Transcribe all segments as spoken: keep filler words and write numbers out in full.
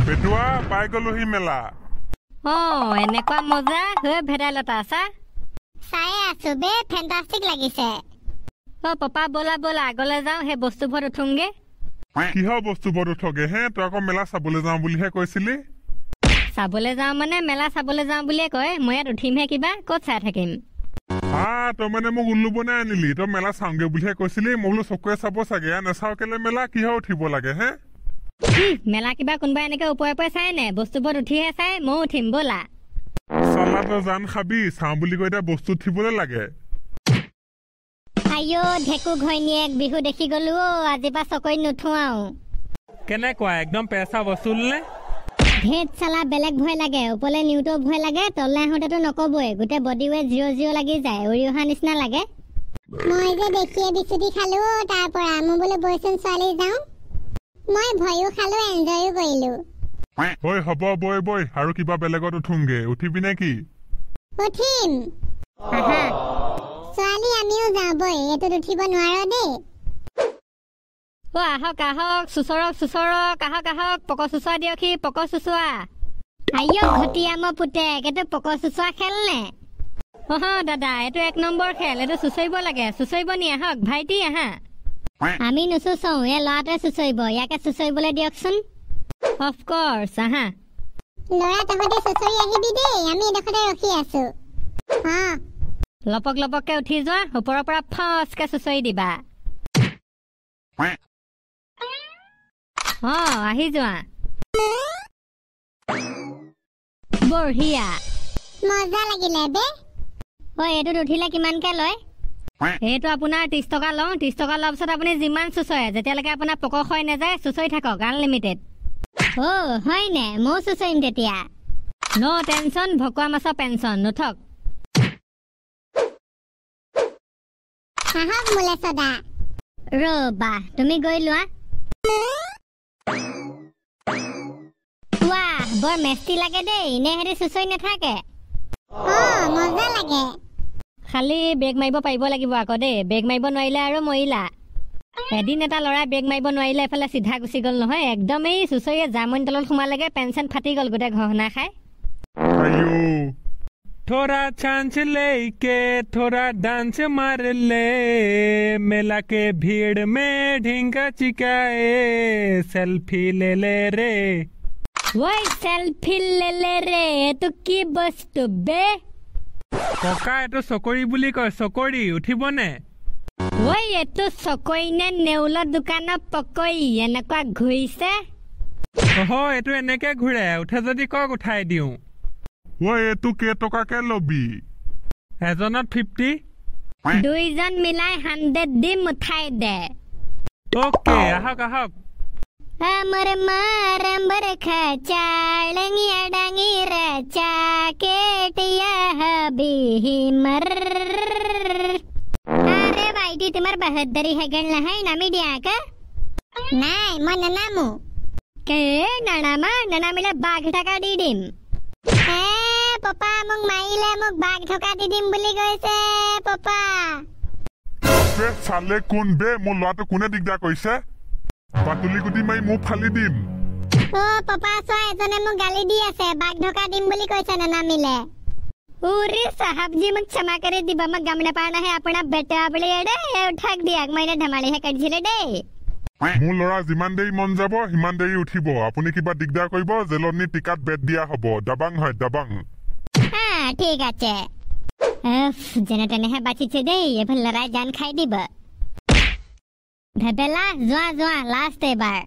বেটুয়া পাই গলোহি মেলা অ এনেকুৱা মজা হৈ ভেদাইলতা আছা চাই আছো বে ফেন্টাস্টিক লাগিছে অ পাপা বলা বলা আগলে যাও হে বস্তুবোৰ উঠুংগে কিহ বস্তুবোৰ উঠগে হে তই আকৌ মেলা চাবলৈ যাওঁ বুলিহে কৈছিলি চাবলৈ যাওঁ মানে মেলা চাবলৈ যাওঁ বুলিয়ে কয় মই ইয়াত উঠিমহে কিবা ক'ত চাই থাকিম আ তই মানে মোক উল্লু বনাই আনিলি তই মেলা চাওঁগে বুলিহে কৈছিলি মই বোলো চকুৱে চাব চাগে নেচাও কেলে মেলা কিহ উঠিব লাগে হে মেলা কিবা কোনোবা এনেকে ওপৰে ওপৰে চাই নে বস্তুবোৰ উঠিহে চাই ময়ো উঠিম বলা চালা তই জান খাবি চাওঁ বুলি কৈ এতিয়া বস্তু উঠিবলৈ লাগে আইও ঢেকু ঘৈণীয়েক বিহু দেখি গলো আজি পা চকৰি নুঠুৱাও কেনেকুৱা একদম পেছা বসুল নে ধেত চালা বেলেগ ভয় লাগে ওপৰলে নিউটো ভয় লাগে তললে আহোঁতেতো নকবই গোটেই বডিৱে জিৰ' জিৰ' লাগি যায় উৰি অহা নিচিনা লাগে মই যে দেখিয়ে বিচুতি খালো তাৰ পৰা মই বোলে বয়সন ছোৱালী যাওঁ মই ভয়ো খালো এনজয়ো কৰিলো ঐ হ'ব বই বই আৰু কিবা বেলেগত উঠুংগে উঠিবি নে কি উঠিম আহা ছোৱালী আমিও যাওঁ বই এইটোত উঠিব নোৱাৰো দেই অ আহক আহক চুচৰক চুচৰক আহক আহক পক চুচুৱা দিয়কহি পক চুচুৱা আইও ঘটিয়া মই পুতেক এইটো পক চুচুৱা খেল নে অহ দাদা এইটো এক নম্বৰ খেল এইটো চুচৰিব লাগে চুচৰিব নি আহক ভাইটি আহা আমি নুচুচওঁ এই ল'ৰাটোৱে চুচৰিব ইয়াকে চুচৰিবলৈ দিয়কচোন অফ কোৰ্স আহা ল'ৰা তহঁতে চুচৰি আহিবি দেই আমি এডোখৰতে ৰখি আছো হা লপক লপককে উঠি যোৱা ওপৰৰ পৰা ফচকে চুচৰি দিবা অ আহি যোৱা বঢ়িয়া মজা লাগিলে বে ঐ এইটোত উঠিলে কিমানকে লয় এইটো আপোনাৰ ত্ৰিশ টকা লওঁ ত্ৰিশ টকা লোৱাৰ পিছত আপুনি যিমান চুচৰে যেতিয়ালৈকে আপোনাৰ পক হৈ নাযায় চুচৰি থাকক আনলিমিটেড অ হয় নে ময়ো চুচৰিম তেতিয়া ন' টেনচন ভকুৱা মাছৰ পেঞ্চন নুঠক আহক মোলে সদা ৰবা তুমি গৈ লোৱা ৱাহ বৰ মেষ্টি লাগে দেই নে হেৰি চুচৰি নাথাকে অ মজা লাগে খালি বেগ মাৰিব পাৰিব লাগিব আকৌ দেই বেগ মাৰিব নোৱাৰিলে আৰু মৰিলা এদিন এটা ল'ৰাই বেগ মাৰিব নোৱাৰিলে এফালে চিধা গুচি গ'ল নহয় একদমেই চুচৰিয়ে জামনি তলত সোমালেগে পেঞ্চন ফাটি গ'ল গোটেই ঘহনা খাই थोड़ा चांस लेके थोड़ा डांस मार ले मेला के भीड़ में ढींगा चिकाए सेल्फी ले ले रे वही सेल्फी ले ले रे तो की बस्तु बे कका एतो सकरी बुली कय सकरी उठिबने वही एतो सकई ने नेउला दुकान पकई एनका घुइसे ओहो एतो एनेके घुरे उठे जदी কক उठाई दिउ ঐ এটো কে টকা কে লবি এজনত ফিফটি দুইজন মিলাই হান্ড্রেড দিম উঠাই দে ওকে আহক আহক আমার মারম্বর খাচালঙ্গিয়া ডাঙি রাচা কেটিয়া হাবি মর আরে ভাইটি তোমার বাহাদুরি হেগল নাই নামি দিয়া কা নাই মই নানামো কে নানামা নানামিলে বাঘ টাকা দি দিম এ পপা মোক মাইলে মোক বাঘ ঠকা দি দিম বুলি কৈছে পপা বে চালে কোন বে মোৰ ল'ৰাটো কোনে দিগদাৰ কৰিছে পাতুলি গুটি মাৰি মোক ফালি দিম ও পপা চোৱা এজনে মোক গালি দি আছে বাঘ ঠকা দিম বুলি কৈছে নানামিলে उरे साहब जी मग क्षमा करे दिबा मग गमने पाना है अपना बेटा बळे एडे उठाक दियाक मैंने धमाली है कडिले दे মোৰ ল'ৰা যিমান দেৰি মন যাব হিমান দেৰি উঠিব আপুনি কিবা দিগদাৰ কৰিব জেলনি টিকাত বেদ দিয়া হ'ব দাবাং হয় দাবাং হ্যাঁ ঠিক আছে এফ জেনেটনে হে বাচিছে দেই এফাল লৰাই জান খাই দিব ভেবেলা যোৱা যোৱা লাষ্ট এবাৰ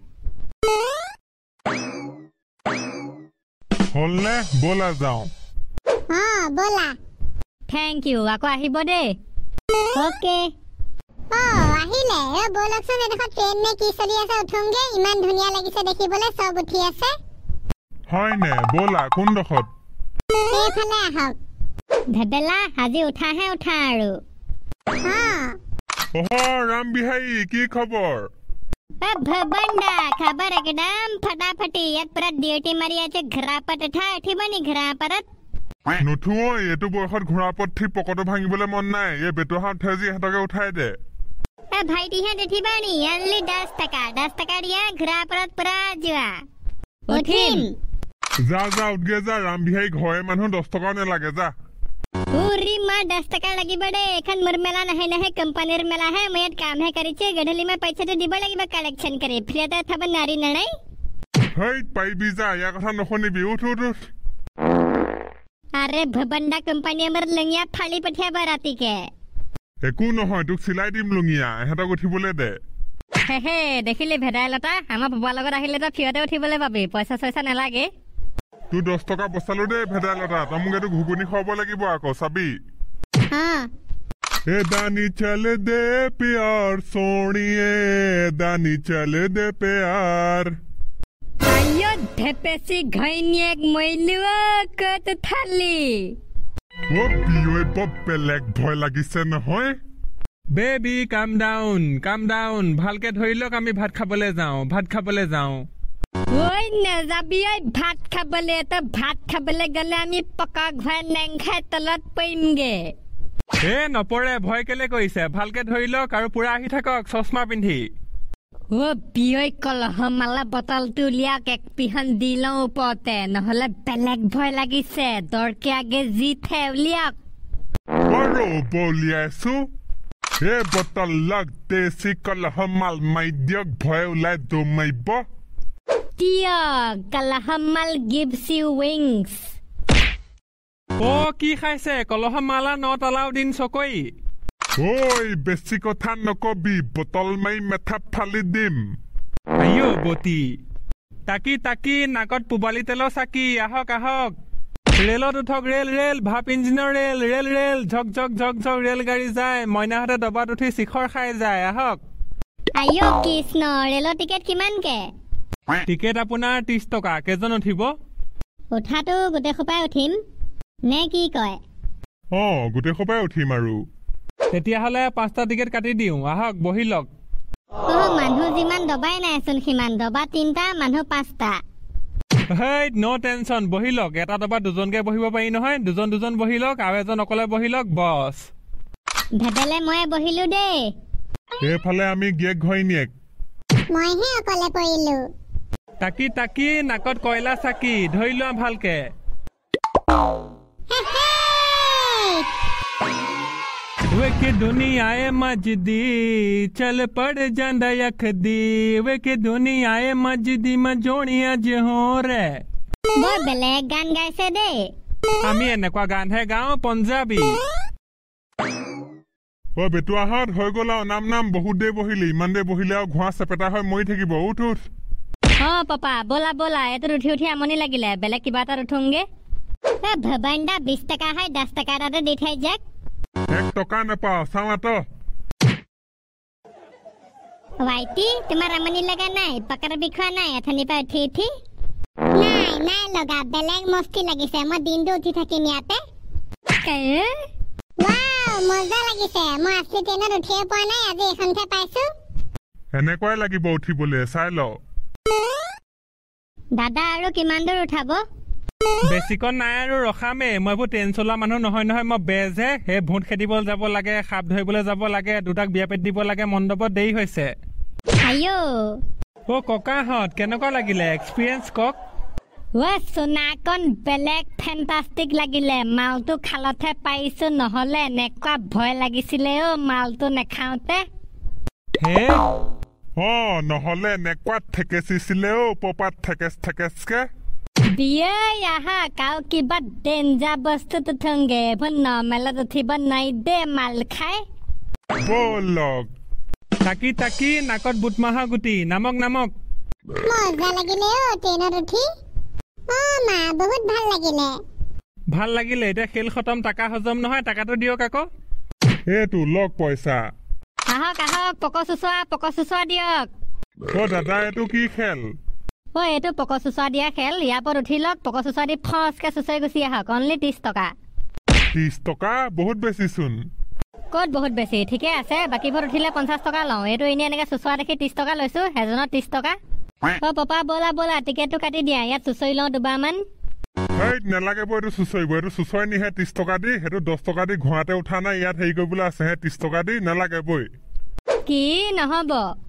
হলনে বলা যাও হা বলা থ্যাংক ইউ আকৌ আহিব দে ওকে ও আহিলে এ বলকচোন এডখ ট্ৰেইন নে কি চলি আছে উঠুংগে ইমান ধুনিয়া লাগিছে দেখিবলে সব উঠি আছে হয় নে বলা কোন দখত এইফালে আহক ভেবেলা আজি উঠাহে উঠা আৰু হা ওহ ৰাম বিহাৰী কি খবৰ এ ভবন্ডা খবৰ একদম फटाफटी ইয়াত পৰা ডিউটি মাৰি আছে ঘৰাপত উঠা উঠিবনি ঘৰাপত নুঠুও এইটো বয়সত ঘোঁৰাপত থি পকটো ভাঙিবলৈ মন নাই এই বেটুহাত থেজি হেতকে উঠাই দে এ ভাইটি হে দেখিবানি অনলি দহ টকা দহ টকা দিয়া ঘোঁৰাপত পুৰা যোৱা উঠিম যা যা উঠগে যা ৰামবিহাৰী ঘৰে মানুহ দহ টকাও নালাগে যা পুৰি মাৰ দহ টকা লাগিব দে এখন মোৰ মেলা নাহে নাহে কোম্পানীৰ মেলা হে মই ইয়াত কামহে কৰিছে গধূলি মই পইচাটো দিব লাগিব কালেকশ্যন কৰি ফ্ৰীতে থাব নাৰী নাই হেই পাৰিবি যা ইয়াৰ কথা নশুনিবি উঠ উঠ উঠ আৰে ভবন্দা কোম্পানী আমাৰ লঙিয়া ফালি পঠিয়াব ৰাতিকে একো নহয় তোক চিলাই দিম লুঙিয়া এহেঁতক উঠিবলৈ দে হে হে দেখিলি ভেদাইলতা আমাৰ বাবাৰ লগত আহিলে তই ফ্ৰীতে উঠিবলৈ পাবি পইচা চইচা নালাগে তোৰ দহ টকা বচালো দেই ভেদাইলতা তই মোক এইটো ঘুগুনি খুৱাব লাগিব আকৌ চাবি এ দানি চল দে প্যাৰ সোণিয়ে দানি চল দে প্যাৰ আয়ো ধেপেচি ঘৈণীয়েক মইলুৱা কত থালি অ পিয়ৈ বৰ বেলেগ ভয় লাগিছে নহয় বেবি কাম ডাউন কাম ডাউন ভালকে ধৰি লওক আমি ভাত খাবলৈ যাওঁ ভাত খাবলৈ যাওঁ ঐ নাযাবি ঐ ভাত খাবলে তো ভাত খাবলে গলে আমি পকা ঘৰ নেংখাই তলত পৰিমগে এ নপৰে ভয় কেলে কৰিছে ভালকে ধৰি লওক আৰু পুৰা আহি থাকক চশমা পিন্ধি ও পিয়ৈ কলহ মালা বটলটো উলিয়াওক এক পিহন দি লওঁ ওপৰতে নহলে বেলেগ ভয় লাগিছে দৰকে আগে যি থে উলিয়াওক আৰু বলিয়াইছো এ বটল লগ দেশী কলহ মাল মাই দিয়ক ভয় ওলাই দমাইব দিয়ক কলহমাল গিভছ ইউ উইংছ অ কি খাইছে কলহ মালা নট এলাউড ইন চকই ঐ বেছি কথা নকবি বটল মাৰি মেথা ফালি দিম আইও বতি তাকি তাকি নাকত পুবালি তেলৰ চাকি আহক আহক ৰেলত উঠক ৰেল ৰেল ভাপ ইঞ্জিনৰ ৰেল ৰেল ৰেল ঝক ঝক ঝক ঝক ৰেল গাড়ী যায় মইনাহঁতে দবাত উঠি শিখৰ খাই যায় আহক আইও কৃষ্ণ ৰেলৰ টিকেট কিমানকে টিকেট আপোনাৰ ত্ৰিশ টকা কেজন উঠিব উঠাটো গোটেই সোপাই উঠিম নে কি কয় অ গোটেই সোপাই উঠিম আৰু তেতিয়াহ'লে পাঁচটা টিকেট কাটি দিওঁ আহক বহি লওক অ মানুহ যিমান দবাই নাইচোন সিমান দবা তিনটা মানুহ পাঁচটা হেই ন' টেনচন বহি লওক এটা দবা দুজনকে বহিব পাৰি নহয় দুজন দুজন বহি লওক আৰু এজন অকলে বহি লওক বছ ভেবেলে মই বহিলো দেই এইফালে আমি গিয়েক ঘৈণীয়েক মইহে অকলে পৰিলো তাকি তাকি নাকত কয়লা চাকি ধৰি লোৱা ভালকে वे के दुनियाए मजदी चल पड़ जांदा यखदी वे के दुनियाए मजदी मजोणिया जहोरे বৰ বেলেগ গান গাইছে দেই আমি এনেকুৱা গানহে গাওঁ পঞ্জাবী অ বেটুৱাহঁত হৈ গ'ল আৰু নাম নাম বহুত দেৰি বহিলি ইমান দেৰি বহিলে আৰু ঘোঁৰা চেপেটা হৈ মৰি থাকিব উঠ উঠ অ পাপা বলা বলা এইটোত উঠি উঠি আমনি লাগিলে বেলেগ কিবা এটাত উঠোংগে ভবাইন্দা বিশ টকা হয় দহ টকা এটাতে দি থৈ যাক এক টকা নাপাওঁ চাওঁ আত ভাইটি তোমাৰ আমনি লগা নাই পকাৰ বিষোৱা নাই এথনি পৰা উঠি উঠি নাই নাই লগা বেলেগ মস্তি লাগিছে মই দিনটো উঠি থাকিম ইয়াতে ৱাও মজা লাগিছে মই আসলি ট্ৰেইনত উঠিয়ে পোৱা নাই আজি এখনতে পাইছো এনেকুৱাই লাগিব উঠিবলৈ চাই ল দাদা আৰু কিমান দূৰ উঠাব বেছিকণ নাই আৰু ৰখামেই মই এইবোৰ ট্ৰেইন চলোৱা মানুহ নহয় নহয় মই বেজহে সেই ভোট খেদিবলৈ যাব লাগে সাপ ধৰিবলৈ যাব লাগে দুটাক বিয়া পাতি দিব লাগে মণ্ডপত দেৰি হৈছে আইও অ ককাহঁত কেনেকুৱা লাগিলে এক্সপিৰিয়েঞ্চ কওক ৱা সোনাকণ বেলেগ ফেণ্টাষ্টিক লাগিলে মালটো খালতহে পাৰিছো নহলে এনেকুৱা ভয় লাগিছিলে অ মালটো নেখাওঁতে হে অ নহলে এনেকুৱাত ঠেকেচিছিলে অ পপাত ঠেকেচ ঠেকেচকে বিয়ে আহা কাও কিবা ডেঞ্জাৰ বস্তুত উঠোংগে এইবোৰ নৰ্মেলত উঠিব নাই দে মাল খাই বলক তাকি তাকি নাকত বুট মাহৰ গুটি নামক নামক মজা লাগিলে অ ট্ৰেইনত উঠি অ মা বহুত ভাল লাগিলে ভাল লাগিলে এতিয়া খেল খতম টাকা হজম নহয় টাকাটো দিয়ক আকৌ এইটো লগ পইচা আহক আহক পক চুচুৱা পক চুচুৱা দিয়ক অ দাদা এইটো কি খেল ঐ এইটো পক চুচুৱা দিয়া খেল ইয়াৰ পৰা উঠি লওক পক চুচুৱা দি ফচকে চুচুৱাই গুচি আহক অনলি ত্ৰিশ টকা ত্ৰিশ টকা বহুত বেছিচোন ক'ত বহুত বেছি ঠিকে আছে বাকীবোৰ উঠিলে পঞ্চাছ টকা লওঁ এইটো এনেই এনেকৈ চুচুৱা দেখি ত্ৰিছ টকা লৈছো এজনত ত্ৰিছ টকা অ পাপা ব'লা ব'লা টিকেটটো কাটি দিয়া ইয়াত চুচৰি লওঁ দুবাৰমান হেই নেলাগিব এইটো চুচৰিব এইটো চুচৰি নিহে ত্ৰিশ টকা দি সেইটো দহ টকা দি ঘোঁৰাতে উঠা নাই ইয়াত হেৰি কৰিবলৈ আছে হে ত্ৰিশ টকা দি নেলাগিবই কি নহ'ব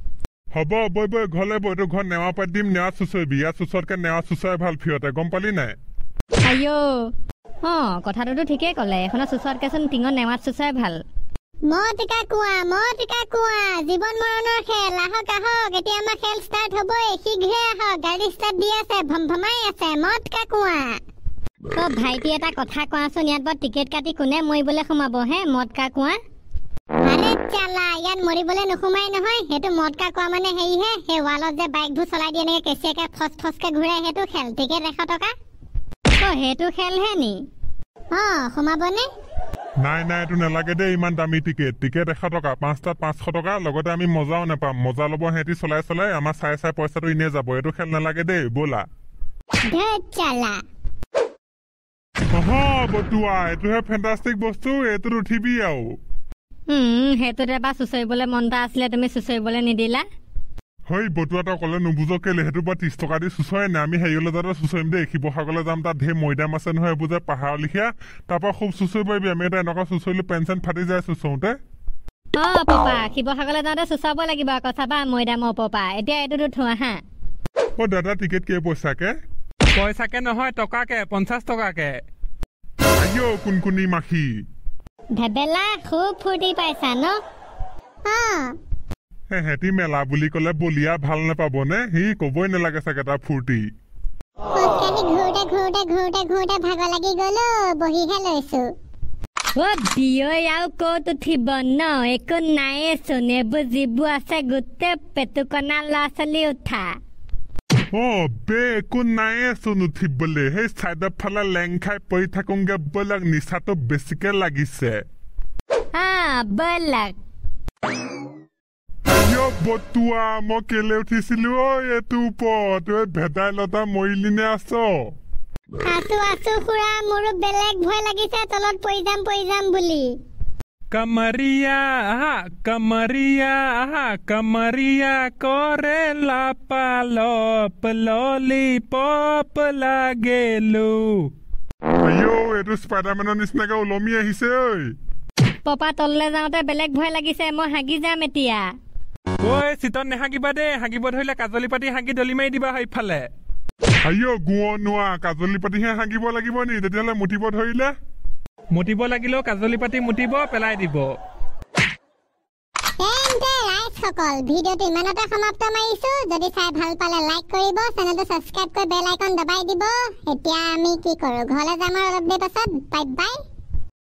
হব বই বই ঘৰলে বই তো ঘৰ নেওয়া পাত দিম নেওয়া চুচৰিবি ইয়াত চুচৰকে নেওয়া চুচৰাই ভাল ফিৰতে গম পালি নাই আইও অ কথাটোতো ঠিকেই ক'লে এখনৰ চুচৰকেচোন টিঙত নেওয়াত চুচৰাই ভাল মতিকা কুয়া মতিকা কুয়া জীবন মৰণৰ খেল আহক আহক এতিয়া আমাৰ খেল ষ্টাৰ্ট হ'বই শীঘ্ৰে আহক গাড়ী ষ্টাৰ্ট দি আছে ভমভমাই আছে মতিকা কুয়া তো ভাইটি এটা কথা কোৱাচোন ইয়াত বৰ টিকেট কাটি কোনে মৰিবলৈ সোমাব হে মদকা কোৱা আৰে চালা ইয়াত মৰিবলৈ নোসোমাই নহয় সেইটো মদকা কোৱা মানে হেৰিহে সেই ৱালত যে বাইকবোৰ চলাই দিয়ে এনেকে কেঁচিয়াকে ফচ ফচকে ঘূৰাই সেইটো খেল টিকেট এশ টকা তো সেইটো খেলহে নি অ সোমাবনে নাই নাই এইটো নালাগে দেই ইমান দামী টিকেট টিকেট এশ টকা পাঁচটাত পাঁচশ টকা লগতে আমি মজাও নাপাম মজা ল'ব সিহঁতি চলাই চলাই আমাৰ চাই চাই পইচাটো এনেই যাব এইটো খেল নালাগে দেই ব'লা ধেত চালা অহ বটুৱা এইটোহে ফেণ্টাষ্টিক বস্তু এইটোত উঠিবি আৰু হুম সেইটোত এবাৰ চুচৰিবলৈ মন এটা আছিলে তুমি চুচৰিবলৈ নিদিলা হয় বটুৱা তই ক'লে নুবুজ কেলে সেইটো পৰা ত্ৰিছ টকা দি চুচৰাই নাই আমি হেৰিলৈ যাতে চুচৰিম দেই শিৱসাগৰলৈ যাম তাত ঢেৰ মৈদাম আছে নহয় এইবোৰ যে পাহাৰ লিখীয়া তাৰপৰা খুব চুচৰি পাৰিবি আমি এটা এনেকুৱা চুচৰিলো পেন চেন ফাটি যায় চুচৰোতে অ পাপা শিৱসাগৰলৈ যাওঁতে চুচাব লাগিব আকৌ চাবা মৈদামৰ পাপা এতিয়া এইটোতো থোৱা হা অ দাদা টিকেট কেই পইচাকে পইচাকে নহয় টকাকে পঞ্চাছ টকাকে আইও কুনকুনি মাখি ভেবেলা খুব ফূৰ্তি পাইছা ন অ হেঁতি মেলা বুলি ক'লে বলিয়া ভাল নাপাবনে সি ক'বই নালাগে চাগে তাৰ ফূৰ্তি খোজকাঢ়ি ঘূৰোতে ঘূৰোতে ঘূৰোতে ঘূৰোতে ভাগৰ লাগি গ'লো বহিহে লৈছো অ বিয়ৈ আৰু ক'ত উঠিব ন একো নাইয়েচোন এইবোৰ যিবোৰ আছে গোটেই পেটুকনা ল'ৰা ছোৱালী উঠা অ বে একো নাইয়েচোন উঠিবলৈ সেই চাইডৰ ফালে লেং খাই পৰি থাকোংগে ব'লক নিচাটো বেছিকে লাগিছে হা ব'লক আইও বটুৱা মই কেলে উঠিছিলো ঐ এইটো ওপৰত ঐ ভেদাইলতা মৰিলিনে আছ আছো আছো খুৰা মোৰো বেলেগ ভয় লাগিছে তলত পৰি যাম পৰি যাম বুলি কমৰিয়া আহা কমৰিয়া আহা কমৰিয়া কৰে লাপালপ ললিপপ লাগেলো আইও এইটো স্পাইডাৰমেনৰ নিচিনাকে ওলমি আহিছে ঐ পপা তললৈ যাওঁতে বেলেগ ভয় লাগিছে মই হাগি যাম এতিয়া ঐ চিটত নেহাগিবা দেই হাগিব ধৰিলে কাজলি পাতি হাগি দলি মাৰি দিবা ইফালে আইও গুৱ নোৱা কাজলি পাতিহে হাগিব লাগিব নি তেতিয়াহ'লে মুঠিব ধৰিলে মুতিব লাগিলেও কাজলি পাতি মুতিব পেলাই দিব তেন্তে ৰাইজসকল ভিডিঅ'টো ইমানতে সমাপ্ত মাৰিছো যদি চাই ভাল পালে লাইক কৰিব চেনেলটো ছাবস্ক্ৰাইব কৰি বেল আইকন দবাই দিব এতিয়া আমি কি কৰো ঘৰলৈ যাম আৰু অলপ দেৰি পাছত বাই বাই